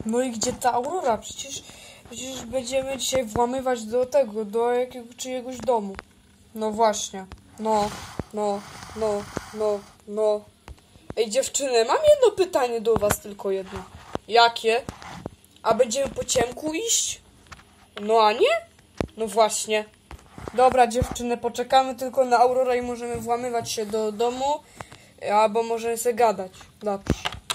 No i gdzie ta Aurora? Przecież będziemy dzisiaj włamywać do tego, do czyjegoś domu. No właśnie. No. Ej, dziewczyny, mam jedno pytanie do was, tylko jedno. Jakie? A będziemy po ciemku iść? No a nie? No właśnie. Dobra, dziewczyny, poczekamy tylko na Aurorę i możemy włamywać się do domu, albo możemy sobie gadać. Dobrze.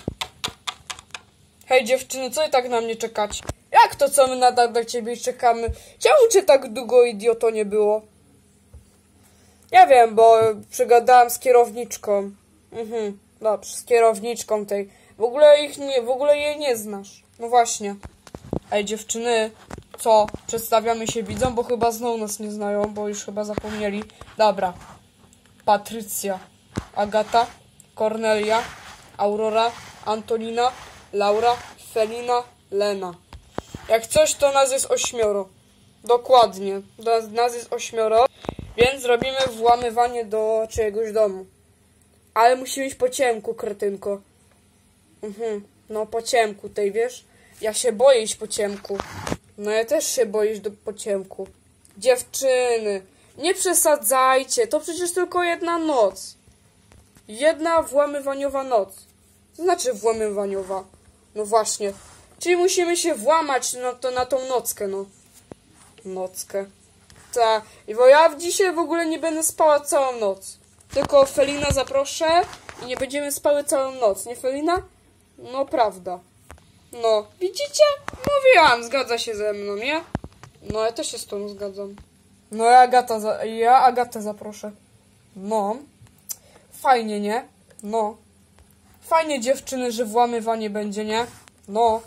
Hej, dziewczyny, co i tak na mnie czekacie? Jak to, co my nadal na ciebie czekamy? Czemu cię tak długo, idioto, nie było? Ja wiem, bo przegadałam z kierowniczką. Dobrze, z kierowniczką tej. W ogóle jej nie znasz. No właśnie. Ej, dziewczyny, co? Przedstawiamy się widzom, bo chyba znowu nas nie znają, bo już chyba zapomnieli. Dobra. Patrycja, Agata, Kornelia, Aurora, Antonina, Laura, Felina, Lena. Jak coś, to nas jest 8. Dokładnie. Nas jest 8, więc robimy włamywanie do czyjegoś domu. Ale musimy iść po ciemku, kretynko. No po ciemku tej, wiesz? Ja się boję iść po ciemku. No ja też się boję iść po ciemku. Dziewczyny, nie przesadzajcie. To przecież tylko jedna noc. Jedna włamywaniowa noc. Co znaczy włamywaniowa? No właśnie. Czyli musimy się włamać na tą nockę, no. Nockę. Tak. Bo ja dzisiaj w ogóle nie będę spała całą noc. Tylko Felina zaproszę i nie będziemy spały całą noc. Nie, Felina? No, prawda. No, widzicie? Mówiłam, zgadza się ze mną, nie? No, ja też się z tą zgadzam. No, ja Agatę zaproszę. No. Fajnie, nie? No. Fajnie, dziewczyny, że włamywanie będzie, nie? No.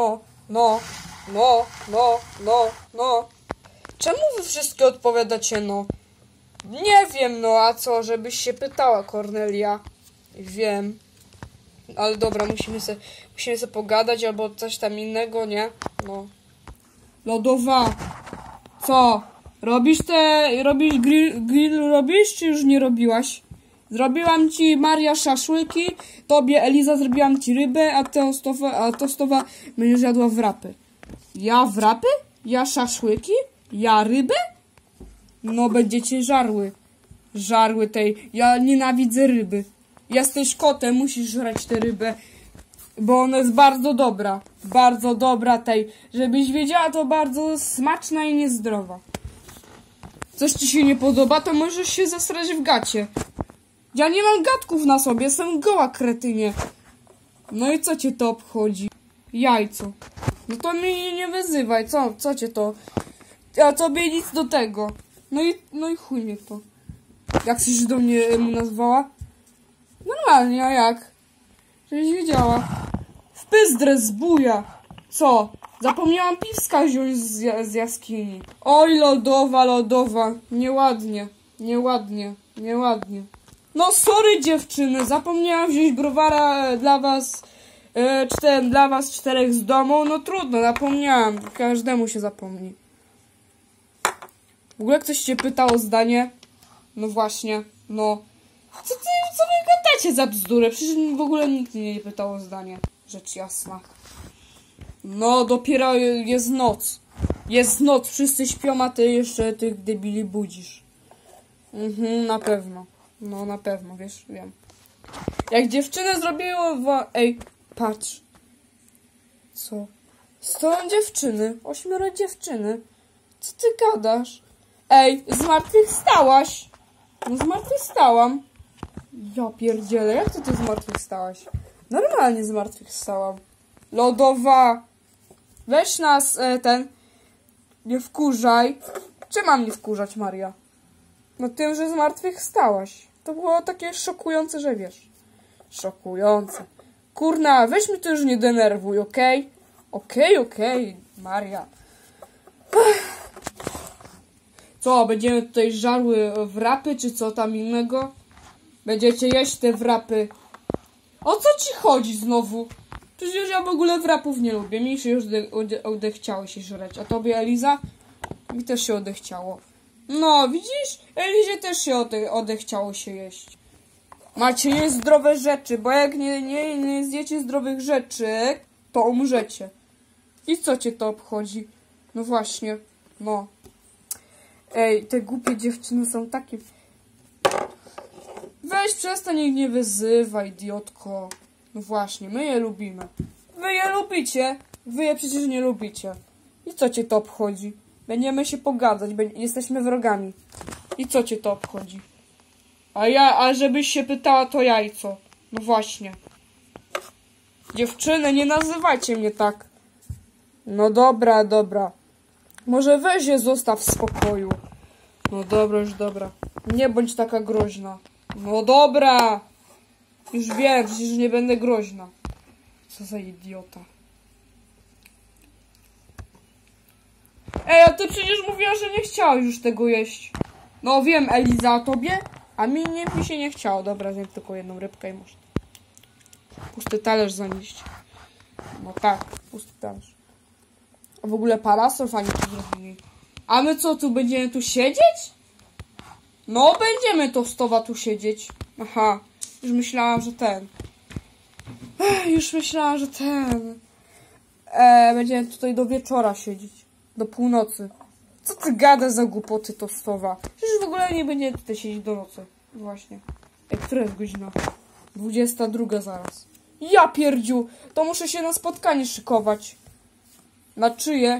Czemu wy wszystkie odpowiadacie no? Nie wiem, no a co, żebyś się pytała, Kornelia. Wiem. Ale dobra, musimy sobie pogadać albo coś tam innego, nie? No. Lodowa. Co? Robisz grill robisz, czy już nie robiłaś? Zrobiłam ci, Maria, szaszłyki, tobie, Eliza, zrobiłam ci rybę, a tostowa będziesz jadła wrapy. Ja wrapy? Ja szaszłyki? Ja rybę? No, będziecie żarły tej. Ja nienawidzę ryby. Jesteś kotem, musisz żreć tę rybę, bo ona jest bardzo dobra. Bardzo dobra tej. Żebyś wiedziała, to bardzo smaczna i niezdrowa. Coś ci się nie podoba, to możesz się zesrać w gacie. Ja nie mam gatków na sobie, jestem goła, kretynie. No i co cię to obchodzi? Jajco. No to mnie nie wyzywaj, co cię to? A tobie nic do tego. No i chuj mnie to. Jak się do mnie mu nazwała? Normalnie, a jak? Żebyś wiedziała. W pyzdre z buja. Co? Zapomniałam piwska wziąć z jaskini. Oj, lodowa. Nieładnie. No sorry, dziewczyny, zapomniałam wziąć browara dla was, dla was 4 z domu. No trudno, zapomniałam. Każdemu się zapomni. W ogóle ktoś cię pytał o zdanie? No właśnie, no. Co wy gadacie za bzdurę? Przecież w ogóle nikt mnie nie pytał o zdanie. Rzecz jasna. No, dopiero jest noc. Jest noc, wszyscy śpią, a ty jeszcze tych debili budzisz. Na pewno. No, na pewno, wiesz, wiem. Jak dziewczyny zrobiły Ej, patrz. Co? Stoją dziewczyny. 8 dziewczyny. Co ty gadasz? Ej, zmartwychwstałaś. No, zmartwychwstałam. Ja pierdzielę, jak ty zmartwychwstałaś? Normalnie zmartwychwstałam. Lodowa. Weź nas, nie wkurzaj. Czym mam nie wkurzać, Maria? No tym, że zmartwychwstałaś. To było takie szokujące, że wiesz. Szokujące. Kurna, weź mi to już nie denerwuj, okej? Okej, Maria. Co, będziemy tutaj żarły wrapy, czy co tam innego? Będziecie jeść te wrapy. O co ci chodzi znowu? Przecież ja w ogóle wrapów nie lubię. Mi się już odechciało się żreć. A tobie, Eliza? Mi też się odechciało. No, widzisz? Elizie też się odechciało się jeść. Macie jeść zdrowe rzeczy, bo jak nie zjecie zdrowych rzeczy, to umrzecie. I co cię to obchodzi? No właśnie, no. Ej, te głupie dziewczyny są takie... Weź przestań ich nie wyzywaj, idiotko. No właśnie, my je lubimy. Wy je lubicie. Wy je przecież nie lubicie. I co cię to obchodzi? Będziemy się pogadać, jesteśmy wrogami. I co cię to obchodzi? A żebyś się pytała, to jajco. No właśnie. Dziewczyny, nie nazywajcie mnie tak. No dobra, dobra. Może weź je zostaw w spokoju. No dobra, już dobra. Nie bądź taka groźna. No dobra. Już wiem, przecież nie będę groźna. Co za idiota. Ej, a ty przecież mówiła, że nie chciałaś już tego jeść. No wiem, Eliza, a tobie? A mi się nie chciało. Dobra, zjem tylko jedną rybkę i można. Pusty talerz zanieść. No tak, pusty talerz. A w ogóle parasol fajnie tu zrobili. A my co, tu będziemy tu siedzieć? No, będziemy tostowa tu siedzieć. Aha, już myślałam, że ten. Będziemy tutaj do wieczora siedzieć. Do północy. Co ty gadasz za głupoty tostowa? Przecież w ogóle nie będziemy tutaj siedzieć do nocy. Właśnie. Ej, która jest godzina? 22 zaraz. Ja pierdziu! To muszę się na spotkanie szykować. Na czyje?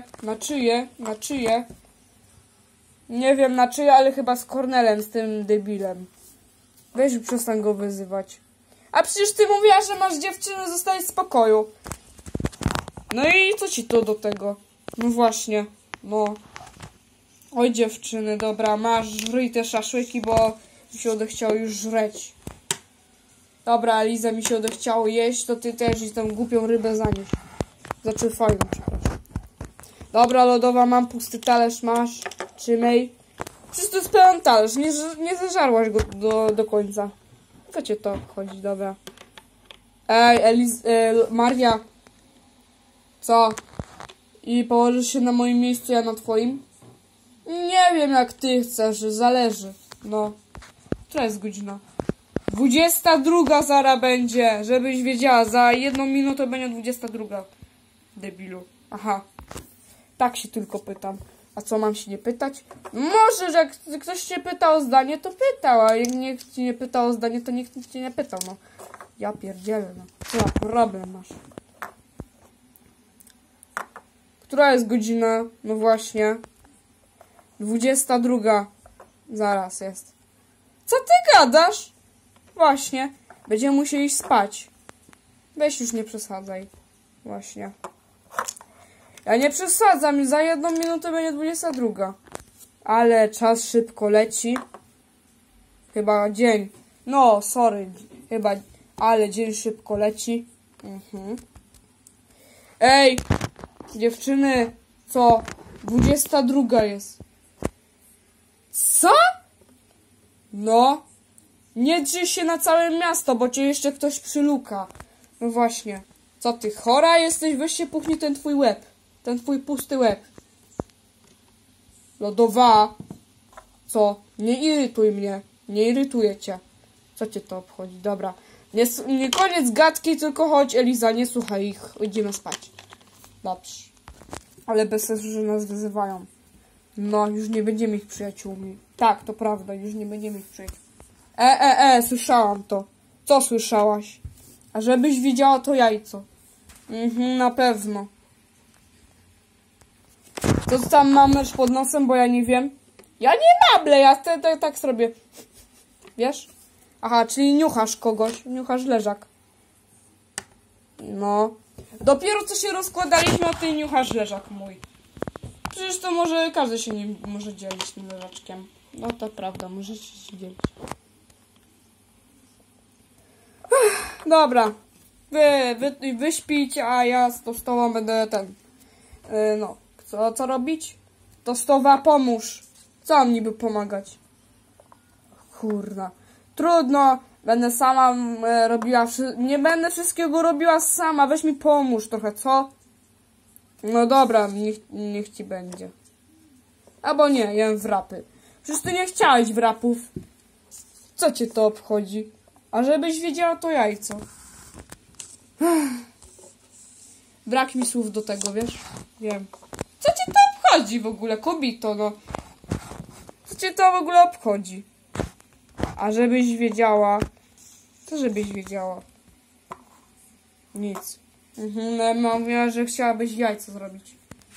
Nie wiem na czyje, ale chyba z Kornelem, z tym debilem. Weź przestań go wyzywać. A przecież ty mówiłaś, że masz dziewczynę, zostać w spokoju. No i co ci to do tego? No właśnie, no. Oj dziewczyny, dobra, masz, żryj te szaszłyki, bo mi się odechciało już żreć. Dobra, Liza, mi się odechciało jeść, to ty też i tą głupią rybę zanieś. Znaczy fajną, przepraszam. Dobra, lodowa, mam pusty talerz, masz. Trzymaj. Przecież to jest pełen talerz, nie zeżarłaś go do końca. Co cię to chodzi, dobra. Ej, Maria. Co? I położysz się na moim miejscu, ja na twoim? Nie wiem, jak ty chcesz, zależy. No. Która jest godzina? 22 zara będzie, żebyś wiedziała. Za 1 minutę będzie 22. Debilu. Aha. Tak się tylko pytam. A co, mam się nie pytać? Może, że jak ktoś cię pyta o zdanie, to pytał, a jak nikt ci nie pyta o zdanie, to nikt cię nie pytał, no. Ja pierdzielę, no. Co za problem masz? Która jest godzina? No właśnie. 22. Zaraz jest. Co ty gadasz? Właśnie. Będziemy musieli iść spać. Weź już nie przesadzaj. Właśnie. Ja nie przesadzam. Za 1 minutę będzie 22. Ale czas szybko leci. Chyba dzień. No, sorry. Chyba. Ale dzień szybko leci. Ej! Dziewczyny. Co? 22 jest. Co? No. Nie drzyj się na całe miasto, bo cię jeszcze ktoś przyluka. No właśnie. Co ty, chora jesteś? Weź się puchnij ten twój łeb. Ten twój pusty łeb. Lodowa. Co? Nie irytuj mnie. Nie irytuję cię. Co cię to obchodzi? Dobra. Nie koniec gadki, tylko chodź, Eliza, nie słuchaj ich. Idziemy spać. Dobrze. Ale bez sensu, że nas wyzywają. No, już nie będziemy ich przyjaciółmi. Tak, to prawda, już nie będziemy ich przyjaciółmi. Słyszałam to. Co słyszałaś? A żebyś widziała to jajco. Na pewno. Co tam masz pod nosem, bo ja nie wiem. Ja nie nablę, ja tak zrobię. Wiesz? Aha, czyli niuchasz kogoś. Niuchasz leżak. No. Dopiero co się rozkładaliśmy, a ty niuchasz leżak mój. Przecież to może każdy się nie może dzielić tym leżaczkiem. No to prawda, możecie się dzielić. Dobra. Wy śpicie, a ja z tostową będę no. Co robić? Tostowa, pomóż. Co mam niby pomagać? Kurna. Trudno. Będę sama robiła... Nie będę wszystkiego robiła sama. Weź mi pomóż trochę, co? No dobra, niech ci będzie. Albo nie, jem wrapy. Przecież ty nie chciałeś wrapów. Co cię to obchodzi? A żebyś wiedziała, to jajco. Brak mi słów do tego, wiesz? Wiem. Co cię to obchodzi w ogóle, kobito, no? Co cię to w ogóle obchodzi? A żebyś wiedziała... Co żebyś wiedziała? Nic. No, mówiła, że chciałabyś jajco zrobić.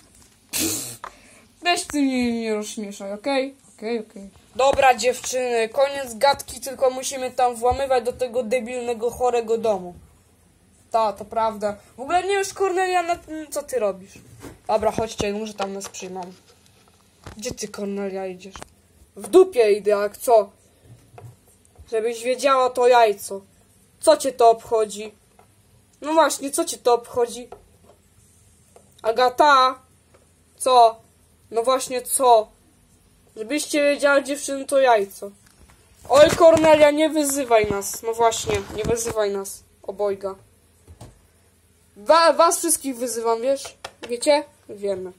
Weź ty mnie nie rozśmieszaj, okej? Okej. Dobra dziewczyny, koniec gadki, tylko musimy tam włamywać do tego debilnego, chorego domu. Ta, to prawda. W ogóle nie już Kornelia, co ty robisz? Dobra, chodźcie, może tam nas przyjmą. Gdzie ty, Kornelia, idziesz? W dupie idę, jak co? Żebyś wiedziała, to jajco. Co cię to obchodzi? No właśnie, co cię to obchodzi? Agata? Co? No właśnie, co? Żebyście wiedziała, dziewczyny, to jajco. Oj, Kornelia, nie wyzywaj nas. No właśnie, nie wyzywaj nas. Obojga. Was wszystkich wyzywam, wiesz? Wiecie? Wiemy.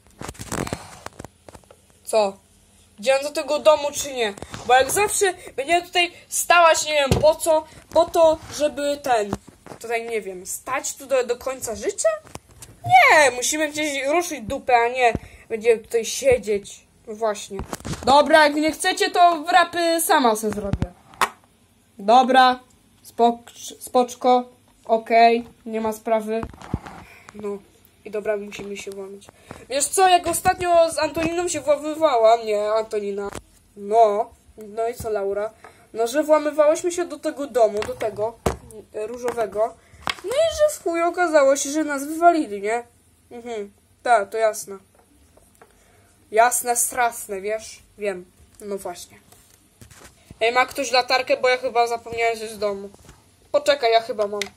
Co? Idziemy do tego domu, czy nie? Bo jak zawsze będziemy tutaj stawać, nie wiem po co. Po to, żeby tutaj nie wiem, stać tu do końca życia? Nie, musimy gdzieś ruszyć dupę, a nie będziemy tutaj siedzieć. No właśnie. Dobra, jak nie chcecie, to wrapy sama sobie zrobię. Dobra, spoczko, okej, nie ma sprawy. No i dobra, musimy się włamać. Wiesz co, jak ostatnio z Antoniną się włamywałam, nie, Antonina. No i co, Laura? No, że włamywałyśmy się do tego domu, do tego różowego. No i że w chuj okazało się, że nas wywalili, nie? Tak, to jasne. Jasne, strasne, wiesz? Wiem. No właśnie. Ej, ma ktoś latarkę, bo ja chyba zapomniałem z domu. Poczekaj, ja chyba mam.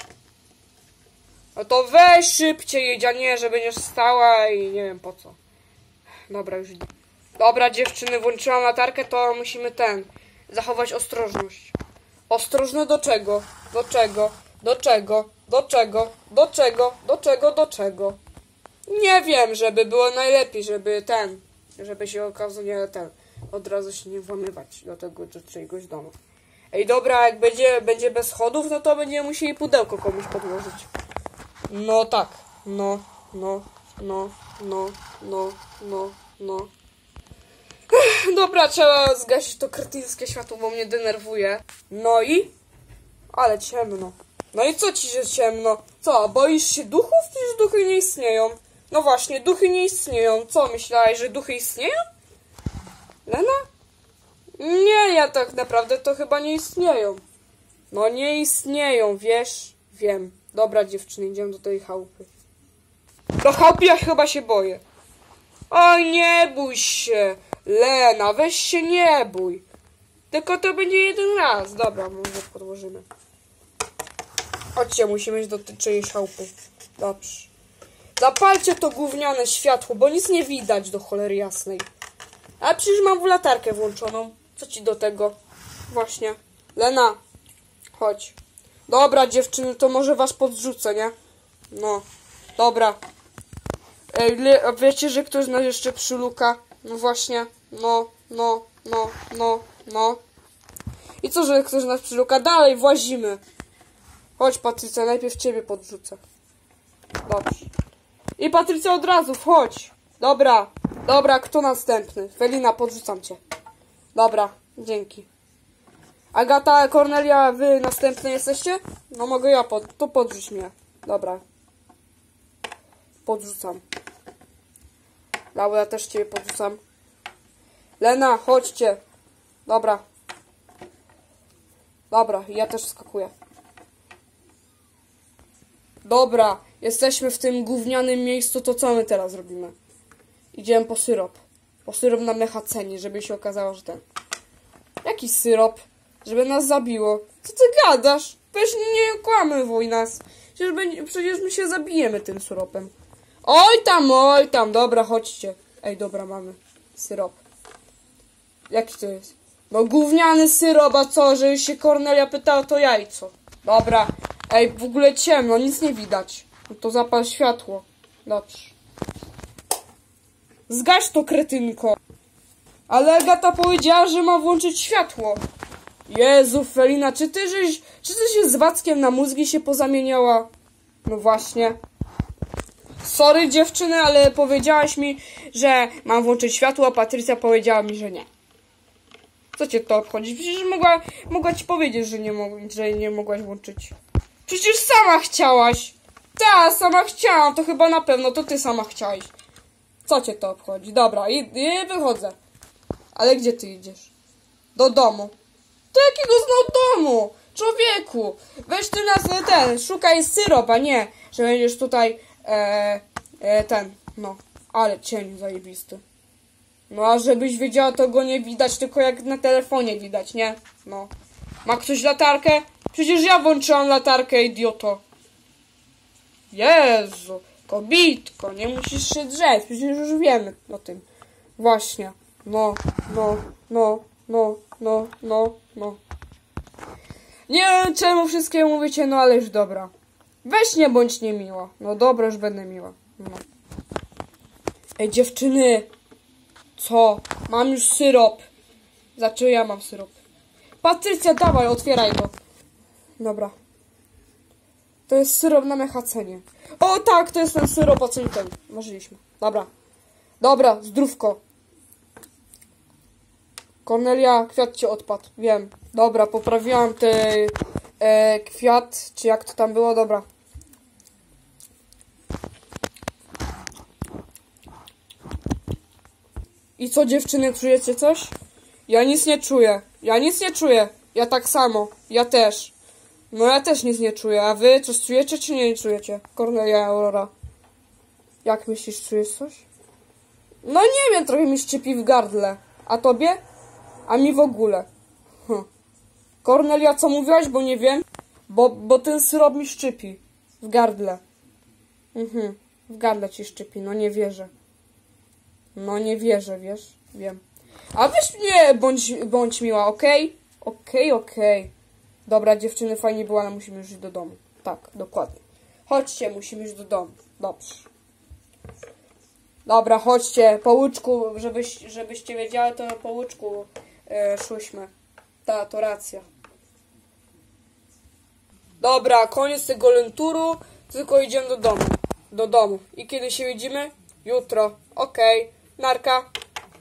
No to weź szybciej jedź, a nie, że będziesz stała i nie wiem po co. Dobra, już idę. Dobra, dziewczyny, włączyłam latarkę, to musimy zachować ostrożność. Ostrożne do czego? Do czego? Do czego? Do czego? Do czego? Do czego? Do czego? Nie wiem, żeby było najlepiej, żeby się okazuje od razu się nie włamywać do tego czyjegoś domu. Ej, dobra, jak będzie bez schodów, no to będziemy musieli pudełko komuś podłożyć. No tak, no. Dobra, trzeba zgasić to kretyńskie światło, bo mnie denerwuje. No i? Ale ciemno. No i co ci się ciemno? Co, boisz się duchów? Przecież duchy nie istnieją. No właśnie, duchy nie istnieją. Co, myślałaś, że duchy istnieją? Lena? Nie, ja tak naprawdę to chyba nie istnieją. No nie istnieją, wiesz? Wiem. Dobra, dziewczyny, idziemy do tej chałupy. Do chałupy ja chyba się boję. Oj, nie bój się. Lena, weź się nie bój. Tylko to będzie jeden raz. Dobra, może podłożymy. Chodźcie, musimy iść do tej czyjejś chałupy. Dobrze. Zapalcie to gówniane światło, bo nic nie widać do cholery jasnej. A przecież mam latarkę włączoną. Co ci do tego? Właśnie. Lena, chodź. Dobra, dziewczyny, to może was podrzucę, nie? No, dobra. Ej, wiecie, że ktoś nas jeszcze przyluka? No właśnie. No. I co, że ktoś nas przyluka? Dalej, włazimy. Chodź, Patrycja, najpierw ciebie podrzucę. Dobrze. I Patrycja od razu, wchodź. Dobra, kto następny? Felina, podrzucam cię. Dobra, dzięki. Agata, Kornelia, wy następne jesteście? No mogę ja, to podrzuć mnie. Dobra. Podrzucam. Laura, też ciebie podrzucam. Lena, chodźcie. Dobra, ja też wskakuję. Dobra, jesteśmy w tym gównianym miejscu, to co my teraz robimy? Idziemy po syrop. Po syrop na mechacenie, żeby się okazało, że Jaki syrop? Żeby nas zabiło. Co ty gadasz? Weź nie kłamywuj nas. Przecież my się zabijemy tym syropem. Oj tam, dobra, chodźcie. Ej, dobra, mamy syrop. Jaki to jest? No gówniany syrop, a co? Że się Kornelia pytała, to jajco. Dobra. Ej, w ogóle ciemno, nic nie widać. No to zapal światło. Dobrze. Zgaś to, kretynko. Ale Agata powiedziała, że ma włączyć światło. Jezu, Felina, czy ty się z Wackiem na mózgi się pozamieniała? No właśnie. Sorry dziewczyny, ale powiedziałaś mi, że mam włączyć światło, a Patrycja powiedziała mi, że nie. Co cię to obchodzi? Przecież mogła ci powiedzieć, że nie mogłaś włączyć. Przecież sama chciałaś. Ta, sama chciałam, to chyba na pewno, to ty sama chciałaś. Co cię to obchodzi? Dobra, i wychodzę. Ale gdzie ty idziesz? Do domu. Do jakiego znowu domu? Człowieku, weź ty nas szukaj syrop, a nie, że będziesz tutaj no, ale cień zajebisty. No, a żebyś wiedziała, to go nie widać, tylko jak na telefonie widać, nie? No. Ma ktoś latarkę? Przecież ja włączyłam latarkę, idioto. Jezu, kobitko, nie musisz się drzeć, przecież już wiemy o tym. Właśnie. No. Nie wiem, czemu wszystkiemu mówicie, no ale już dobra. Weź nie bądź niemiła. No dobra, już będę miła. No. Ej, dziewczyny. Co? Mam już syrop. Znaczy ja mam syrop. Patrycja, dawaj, otwieraj go. Dobra. To jest syrop na mechacenie. O tak, to jest ten syrop, o czym ten marzyliśmy. Dobra, zdrówko. Kornelia, kwiat ci odpadł. Wiem. Dobra, poprawiłam ten kwiat, czy jak to tam było, dobra. I co, dziewczyny, czujecie coś? Ja nic nie czuję. Ja tak samo. Ja też. No ja też nic nie czuję. A wy coś czujecie, czy nie czujecie? Kornelia, Aurora. Jak myślisz, czujesz coś? No nie wiem, trochę mi szczypi w gardle. A tobie? A mi w ogóle. Kornelia, co mówiłaś? Bo nie wiem. Bo ten syrop mi szczypi. W gardle. W gardle ci szczypi. No nie wierzę. No nie wierzę, wiesz? Wiem. A weź nie bądź miła, okej? Okej. Dobra, dziewczyny, fajnie było, ale musimy już iść do domu. Tak, dokładnie. Chodźcie, musimy iść do domu. Dobrze. Dobra, chodźcie. Po łyczku, żebyście wiedziały, to po łyczku szłyśmy. Ta, to racja. Dobra, koniec tego lenturu. Tylko idziemy do domu. Do domu. I kiedy się widzimy? Jutro. Okej. Narka.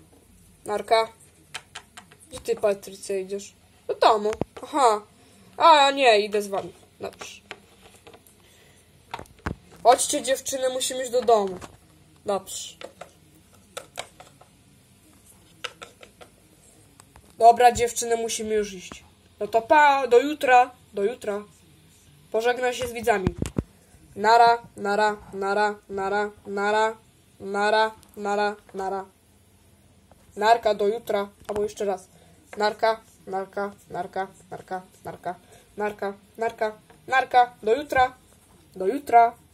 Gdzie ty, Patrycja, idziesz? Do domu. Aha. A nie, idę z wami. Dobrze. Chodźcie, dziewczyny, musimy iść do domu. Dobrze. Dobra, dziewczyny, musimy już iść. No to pa, do jutra. Pożegnaj się z widzami. Nara. Narka, do jutra. Albo jeszcze raz. Narka. Do jutra.